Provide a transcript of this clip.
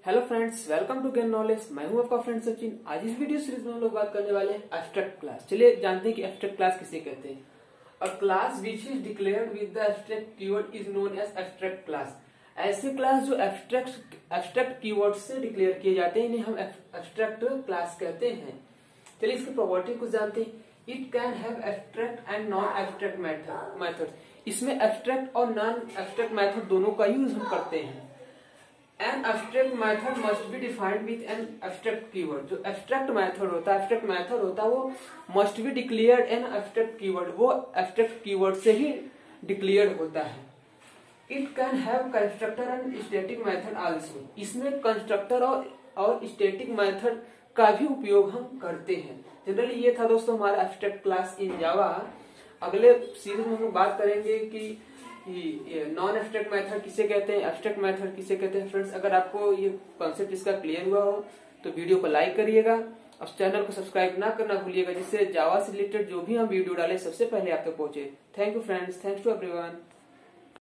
Hello friends, welcome to Gain Knowledge. मैं हूं आपका फ्रेंड सचिन। आज इस वीडियो सीरीज में हम लोग बात करने वाले हैं एब्स्ट्रैक्ट क्लास। चलिए जानते हैं कि एब्स्ट्रैक्ट क्लास किसे कहते हैं। A class which is declared with the abstract keyword is known as abstract class. ऐसे क्लास जो एब्स्ट्रैक्ट कीवर्ड से डिक्लेयर किए जाते हैं इन्हें हम एब्स्ट्रैक्ट क्लास कहते हैं। चलिए इसकी प्रॉपर्टी कुछ जानते हैं। It can have abstract and non abstract method. इसमें एब्स्ट्रैक्ट और नॉन एब्स्ट्रैक्ट मेथड दोनों का यूज हम करते हैं। An abstract method must be defined with an abstract keyword। जो abstract method होता है वो must be declared an abstract keyword। वो abstract keyword से ही declared होता है। It can have constructor and static method also। इसमें constructor और static method का भी उपयोग हम करते हैं। जनरली ये था दोस्तों हमारा abstract class in Java। अगले सीरीज में हम बात करेंगे कि नॉन एब्स्ट्रैक्ट मेथड किसे कहते हैं, एब्स्ट्रैक्ट मेथड किसे कहते हैं। फ्रेंड्स, अगर आपको ये कॉन्सेप्ट इसका क्लियर हुआ हो तो वीडियो को लाइक करिएगा और चैनल को सब्सक्राइब ना करना भूलिएगा, जिससे जावा से रिलेटेड जो भी हम वीडियो डालें सबसे पहले आप तक पहुंचे। Thank you friends, thanks to everyone.